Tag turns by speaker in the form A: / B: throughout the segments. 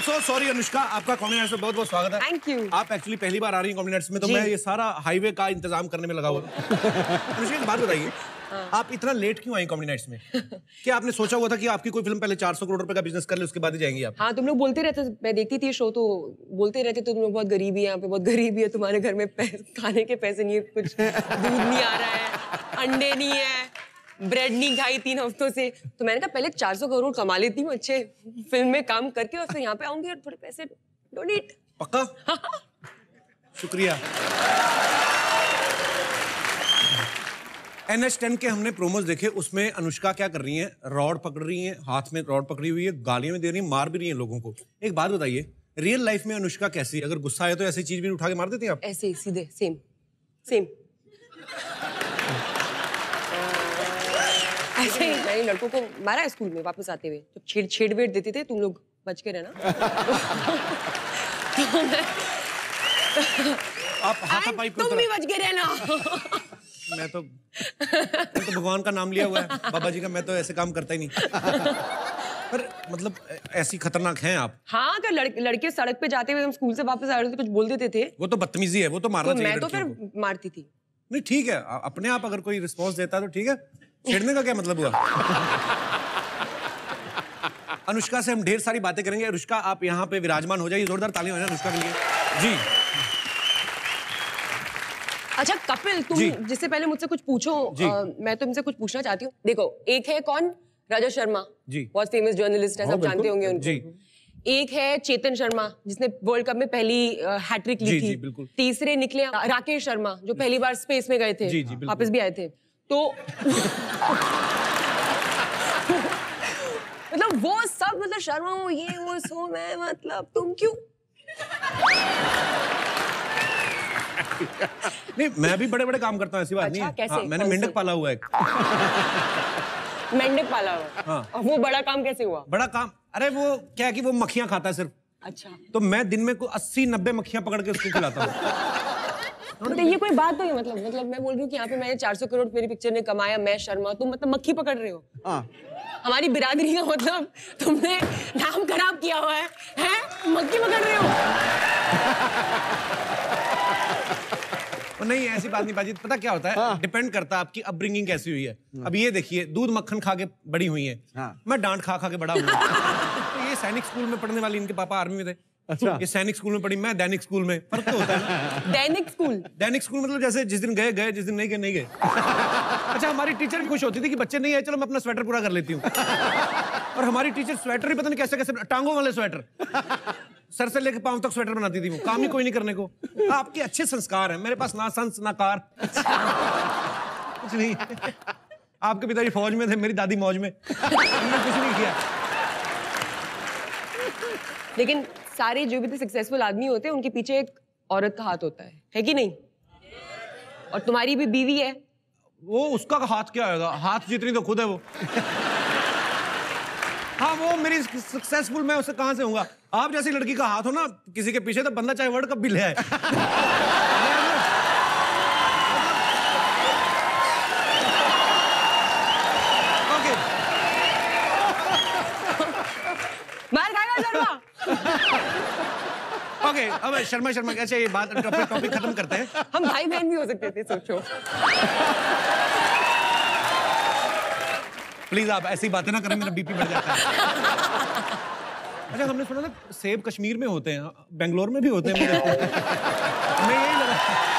A: So sorry Anushka, आपका comedy nights में बहुत बहुत स्वागत है।
B: Thank you.
A: आप एक्चुअली पहली बार आ रही हैं कॉमेडी नाइट्स में, तो मैं ये सारा हाईवे का इंतजाम करने में लगा हुआ था। अनुष्का एक बात बताइए, आप इतना लेट क्यों आई कॉमेडी नाइट्स में? क्या आपने सोचा हुआ था कि आपकी कोई फिल्म पहले 400 करोड़ रुपए का बिजनेस कर ले, उसके बाद ही जाएंगी आप?
B: हाँ, तुम लोग बोलते रहते, मैं देखती थी शो, तो बोलते रहते तुम लोग बहुत गरीबी है, यहाँ पे बहुत गरीबी है, तुम्हारे घर में खाने के पैसे नहीं है, कुछ दूध नहीं आ रहा है, अंडे नहीं है, ब्रेड नहीं खाई 3 हफ्तों से। तो मैंने कहा पहले 400 करोड़ कमा लेती हूँ अच्छे फिल्म में काम करके, और फिर यहाँ पे आऊंगी और थोड़े पैसे डोनेट।
A: पक्का? शुक्रिया। NH10 के हमने प्रोमोज देखे, उसमें अनुष्का क्या कर रही हैं? रॉड पकड़ रही हैं, हाथ में रॉड पकड़ी हुई है, गालियां भी दे रही हैं, मार भी रही हैं लोगों को। एक बात बताइए, रियल लाइफ में अनुष्का कैसी है? अगर गुस्सा है तो ऐसी चीज भी उठा के मार देती हैं आप?
B: ऐसे ही सीधे सेम सेम ऐसे ही मैंने लड़कों को मारा है स्कूल में वापस आते हुए, जब छेड़ देते थे, तुम लोग बच के रहना।
A: आप हाथापाई
B: तुम भी बच के रहना।
A: मैं तो भगवान का नाम लिया हुआ है, बाबा जी का, मैं तो ऐसे काम करता ही नहीं। पर मतलब ऐसी खतरनाक हैं आप?
B: हाँ, अगर लड़के सड़क पे जाते हुए हम स्कूल से वापस आ रहे थे कुछ बोल देते थे,
A: वो तो बदतमीजी है, वो तो मारना चाहिए।
B: मैं तो फिर मारती थी।
A: नहीं ठीक है, अपने आप अगर कोई रिस्पॉन्स देता है तो ठीक है, छेड़ने का क्या मतलब हुआ? अनुष्का से हम ढेर सारी बातें करेंगे। अनुष्का, आप यहाँ पे विराजमान हो जाइए, जोरदार तालियां हो जाए अनुष्का के लिए। जी।
B: अच्छा कपिल, तुम जिससे पहले मुझसे कुछ पूछो, मैं तुमसे कुछ पूछना चाहती हूँ। देखो, एक है कौन? राजा शर्मा जी, बहुत फेमस जर्नलिस्ट है, सब जानते होंगे उनको जी। एक है चेतन शर्मा, जिसने वर्ल्ड कप में पहली हैट्रिक ली थी। बिल्कुल। तीसरे निकले राकेश शर्मा, जो पहली बार स्पेस में गए थे, वापस भी आए थे। तो मतलब वो सब, मतलब शर्मा हो, ये वो, सो मैं, मतलब तुम क्यों?
A: नहीं, मैं भी बड़े बड़े काम करता हूँ, ऐसी बात नहीं है।
B: कैसे?
A: हाँ, मैंने मेंढक पाला हुआ है।
B: मेंढक पाला हुआ? हाँ। और वो बड़ा काम कैसे हुआ?
A: बड़ा काम, अरे वो क्या है कि वो मक्खियां खाता है सिर्फ।
B: अच्छा।
A: तो मैं दिन में 80-90 मक्खियां पकड़ के उसको खिलाता हूँ।
B: तो ये कोई बात नहीं, मतलब मैं बोल रही हूँ कि यहाँ पे मैंने 400 करोड़ मेरी पिक्चर ने कमाया, मैं शर्मा, तुम मतलब मक्खी पकड़ रहे हो। हाँ। हमारी बिरादरी का मतलब तुमने नाम खराब किया हुआ है, मक्खी पकड़ रहे हो।
A: नहीं, ऐसी बात नहीं बाजी, पता क्या होता है, डिपेंड करता है आपकी अपब्रिंगिंग कैसी हुई है। अब ये देखिए, दूध मक्खन खा के बड़ी हुई है, मैं डांट खा के बड़ा हुआ। तो ये सैनिक स्कूल में पढ़ने वाली, इनके पापा आर्मी में थे। अच्छा। ये सैनिक स्कूल में पढ़ी, मैं दैनिक स्कूल में। फर्क तो होता है ना।
B: दैनिक स्कूल
A: मतलब जैसे जिस दिन गए, जिस दिन नहीं गए नहीं गए। अच्छा, हमारी टीचर भी खुश होती थी कि बच्चे नहीं आए, चलो मैं अपना स्वेटर पूरा कर लेती हूँ। और हमारी टीचर स्वेटर ही पता नहीं कैसे कैसे, टांगों वाले स्वेटर, सर से लेकर पांव तक स्वेटर बनाती थी वो, काम ही कोई नहीं करने को। आपके अच्छे संस्कार हैं, मेरे पास ना संस ना कार, कुछ नहीं। आपके पिताजी फौज में थे, मेरी दादी मौज में, हमने कुछ नहीं किया।
B: लेकिन सारे जो भी सक्सेसफुल आदमी होते हैं, उनके पीछे एक औरत का हाथ होता है कि नहीं? और तुम्हारी भी बीवी है।
A: वो उसका हाथ क्या होगा? हाथ जितनी तो खुद है वो। हाँ, वो मेरी सक्सेसफुल, मैं उससे कहां से होऊंगा? आप जैसी लड़की का हाथ हो ना किसी के पीछे, तो बंदा चाहे वर्ल्ड कप भी ले आए।
B: मार खाएगा शर्मा।
A: ओके, अब शर्मा कैसे, ये बात टॉपिक खत्म करते हैं।
B: हम भाई बहन भी हो सकते थे, सोचो।
A: प्लीज आप ऐसी बातें ना करें, मेरा बीपी बढ़ जाता है। अच्छा, हमने सुना था सेब कश्मीर में होते हैं, बेंगलोर में भी होते हैं। मैं यही लगा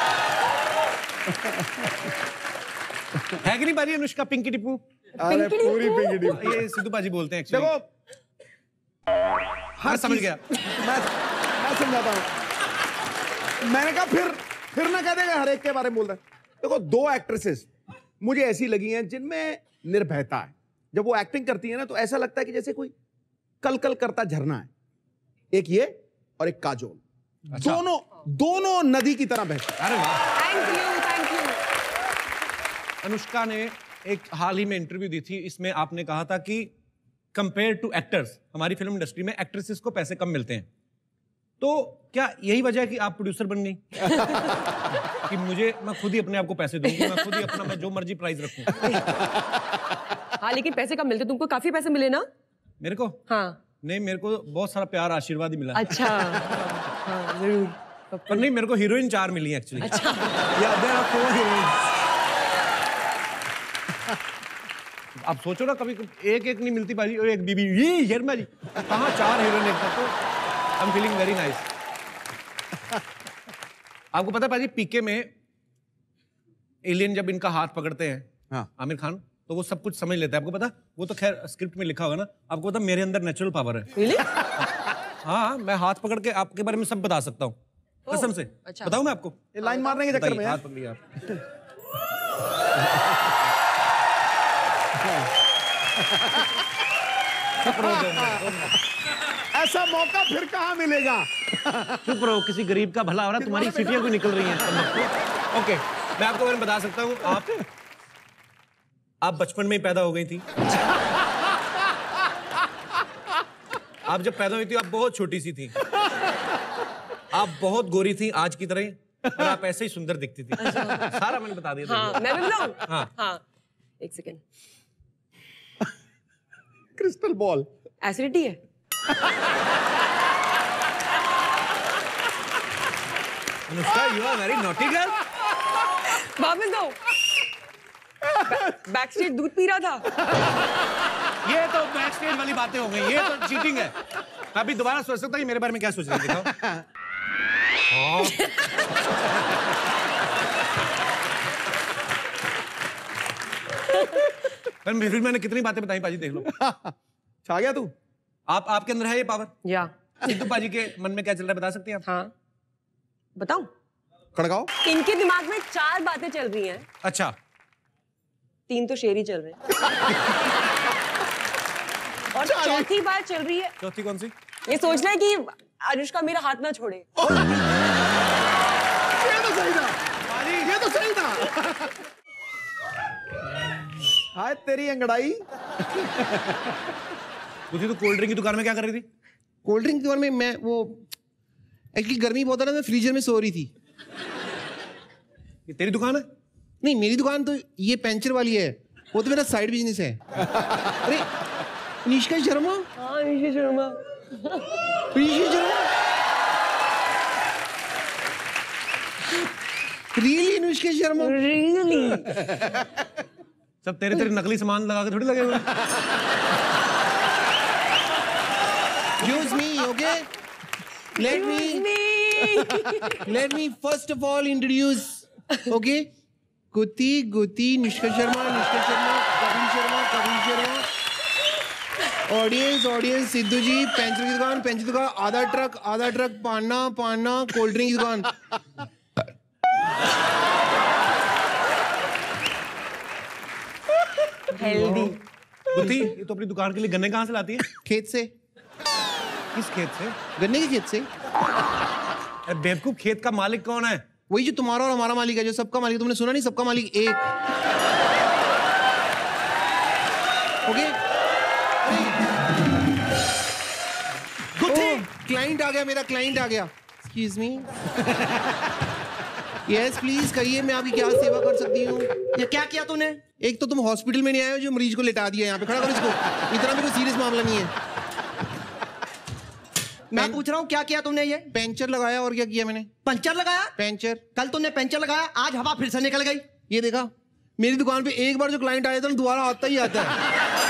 A: है कि नहीं बाजी? अनुष्का पिंकी टिप्पू,
C: अरे पूरी पिंकी टिप्पू,
A: ये सिद्धू बाजी बोलते हैं एक्चुअली।
C: देखो,
A: हाँ समझ गया,
C: मैं समझाता हूँ। मैंने कहा फिर ना कह देगा हर एक के बारे में बोल रहा है। देखो, 2 एक्ट्रेसेस मुझे ऐसी लगी हैं जिनमें निर्भयता है। जब वो एक्टिंग करती है ना, तो ऐसा लगता है कि जैसे कोई कल करता झरना है। एक ये और एक काजोल। अच्छा। दोनों नदी की तरह बहते।
A: अरे वाह,
B: थैंक यू।
A: अनुष्का ने एक हाल ही में इंटरव्यू दी थी, इसमें आपने कहा था कि कंपेयर टू एक्टर्स, हमारी फिल्म इंडस्ट्री में एक्ट्रेसेस को पैसे कम मिलते हैं। तो क्या यही वजह है कि आप प्रोड्यूसर बन गई? कि मैं खुद ही अपने आप को पैसे दूंगी, मैं खुद ही अपना, मैं जो मर्जी प्राइस रखूं।
B: हाँ, लेकिन पैसे कम मिलते, तुमको काफी पैसे मिले ना?
A: मेरे को?
B: हाँ।
A: नहीं, मेरे को बहुत सारा प्यार आशीर्वाद ही मिला।
B: अच्छा, हाँ, जरूर।
A: पर नहीं, मेरे को हीरोइन 4 मिली एक्चुअली।
B: अच्छा।
A: या देयर आर 4 हीरोइंस। आप सोचो ना, कभी एक नहीं मिलती बाजी, और एक बीबी ये शर्मा जी, कहाँ 4 हीरोइन एक साथ। तो I am feeling very nice. आपको पता है पाजी, पीके में एलियन जब इनका हाथ पकड़ते हैं,
C: हाँ,
A: आमिर खान, तो वो सब कुछ समझ लेता है। आपको पता, वो तो खैर स्क्रिप्ट में लिखा होगा ना। आपको पता मेरे अंदर नेचुरल पावर है।
B: Really?
A: हाँ, मैं हाथ पकड़ के आपके बारे में सब बता सकता हूँ, कसम से।
B: अच्छा।
A: बताऊँ मैं आपको?
C: ये लाइन मारने के चक्कर में
A: हाथ पकड़िए आप।
C: ऐसा मौका फिर कहाँ मिलेगा?
A: चुप रहो, किसी गरीब का भला हो रहा है, तुम्हारी सीटियां क्यों निकल रही हैं? ओके, मैं आपको बारे में बता सकता हूँ। आप बचपन में ही पैदा हो गई थी। आप जब पैदा हुई थी, आप बहुत छोटी सी थी। आप बहुत गोरी थी आज की तरह, और आप ऐसे ही सुंदर दिखती थी। सारा मैंने बता दिया।
B: हाँ, मैं भी बताऊं?
A: हाँ।
B: हाँ, एक सेकेंड।
C: क्रिस्टल बॉल
B: एसिडिटी है।
A: Anushka, you are very naughty girl.
B: वापस दो। बैकस्टेज दूध पी रहा था।
A: ये तो बैकस्टेज वाली बातें हो गई, ये तो चीटिंग है। अभी दोबारा सोच सकता है मेरे बारे में क्या सोच रहे हैं, दिखाओ। फिर मैंने कितनी बातें बताई पाजी, देख लो।
C: छा गया तू।
A: आपके अंदर है ये पावर।
B: या
A: सिद्धू पाजी के मन में क्या चल रहा है, बता सकती हैं आप?
B: हाँ, बताऊं?
C: खड़काओ।
B: इनके दिमाग में 4 बातें चल रही हैं।
A: अच्छा,
B: 3 तो शेर ही चल रहे हैं। और चौथी बात चल रही है,
A: चौथी कौन सी?
B: ये सोचना है कि अनुष्का मेरा हाथ ना छोड़े।
C: ये तो सही था, ये तो सही था। हाय तेरी अंगड़ाई।
A: तो कोल्ड ड्रिंक की दुकान में क्या कर रही थी?
D: कोल्ड ड्रिंक की दुकान में मैं वो एक्चुअली गर्मी बहुत है ना, मैं फ्रीजर में सो रही थी।
A: ये तेरी दुकान है?
D: नहीं, मेरी दुकान तो ये पेंचर वाली है, वो तो मेरा साइड बिजनेस है। अरे निष्का शर्मा।
B: हाँ, निष्का शर्मा।
D: निष्का शर्मा रियली? अनुष्का शर्मा
B: रियली?
A: सब तेरे नकली सामान लगा के थोड़ी लगे हुए।
D: Excuse me, okay? Let me first of all introduce, okay? Gutthi, Nishka Sharma, Kapil Sharma. Audience, Sidhu ji, puncture की दुकान, आधा ट्रक, पाना, कोल्ड ड्रिंक की दुकान।
B: हेल्दी।
A: गुत्ती, ये तो अपनी दुकान के लिए गन्ने कहाँ से लाती है?
D: खेत से।
A: किस खेत से?
D: गन्ने के खेत से।
A: अरे बेवकूफ, खेत का मालिक कौन है?
D: वही जो तुम्हारा और हमारा मालिक है, जो सबका मालिक। तुमने सुना नहीं, सबका मालिक एक। ओके? क्लाइंट आ गया, मेरा क्लाइंट आ गया। Excuse me. यस प्लीज कहिए, मैं आपकी क्या सेवा कर सकती हूँ?
E: ये क्या किया तूने?
D: एक तो तुम हॉस्पिटल में नहीं आए हो जो मरीज को लेटा दिया। यहाँ पे खड़ा करो इसको, इतना भी कोई सीरियस मामला नहीं है।
E: मैं पूछ रहा हूँ क्या किया तूने? ये
D: पेंचर लगाया, और क्या किया मैंने?
E: पंचर लगाया?
D: पेंचर।
E: कल तूने पेंचर लगाया, आज हवा फिर से निकल गई।
D: ये देखा, मेरी दुकान पे एक बार जो क्लाइंट आया था ना, दोबारा आता ही आता है।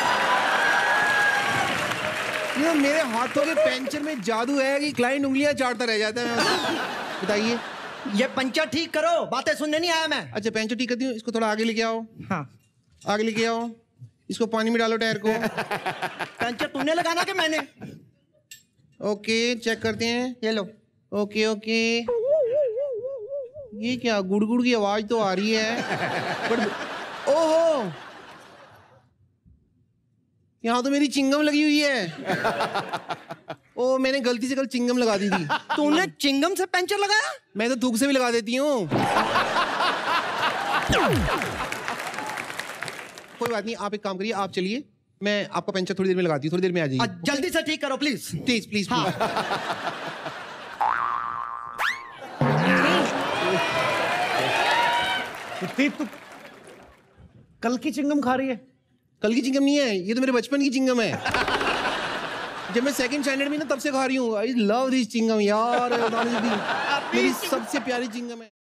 D: ये मेरे हाथों के पेंचर में जादू है कि क्लाइंट उंगलियां चाटता रह जाता है। बताइए।
E: ये पंचर ठीक करो, बातें सुनने नहीं आया मैं।
D: अच्छा, पेंचर ठीक करती हूँ। इसको थोड़ा आगे लेके आओ।
E: हाँ,
D: आगे लेके आओ। इसको पानी में डालो, टायर को।
E: पंचर तूने लगाना कि मैंने?
D: ओके, चेक करते हैं।
E: ये लो।
D: ओके। ये क्या गुड़गुड़ की आवाज तो आ रही है, बट ओहो, यहाँ तो मेरी चिंगम लगी हुई है। ओ, मैंने गलती से कल चिंगम लगा दी थी।
E: तूने चिंगम से पेंचर लगाया?
D: मैं तो थूक से भी लगा देती हूँ। कोई बात नहीं, आप एक काम करिए, आप चलिए, मैं आपका पेंचर थोड़ी देर में लगाती हूँ। थोड़ी देर में आ जाइए।
E: जल्दी से ठीक करो प्लीज।
D: प्लीज।
E: हाँ।
A: तू कल की चिंगम खा रही है?
D: कल की चिंगम नहीं है, ये तो मेरे बचपन की चिंगम है। जब मैं सेकंड स्टैंडर्ड में ना तब से खा रही हूँ। आई लव दिस चिंगम यार, मेरी सबसे प्यारी चिंगम है।